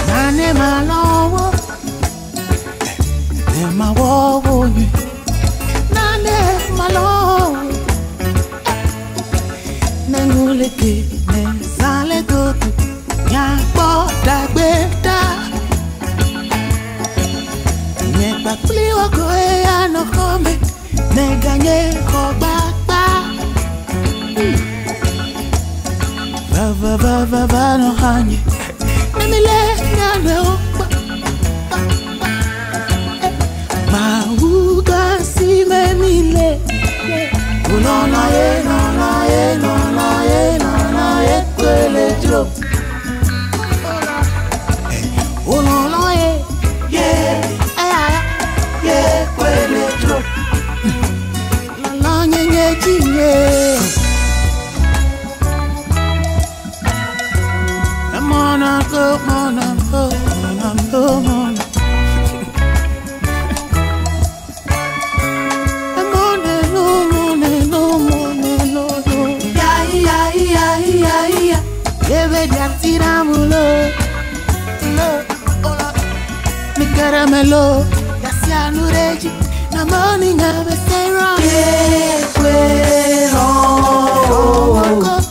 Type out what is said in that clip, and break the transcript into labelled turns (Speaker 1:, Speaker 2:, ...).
Speaker 1: Nane malowo, ne mawowo ye. Nane malowo, ne nguleke ne sale gogo, ya boda gbeda. Ne bakuli wako ya no kome, ne ganye ko baba. Va no hanye. Mile na opa Mauga si me mile No na ye Kwele jo Oh no ye Ye kwele jo La nye chinye Mona go. Ya. Deve diatiramulo. Mi caramelo, ya siano regi, na morning have a say wrong. Yeah,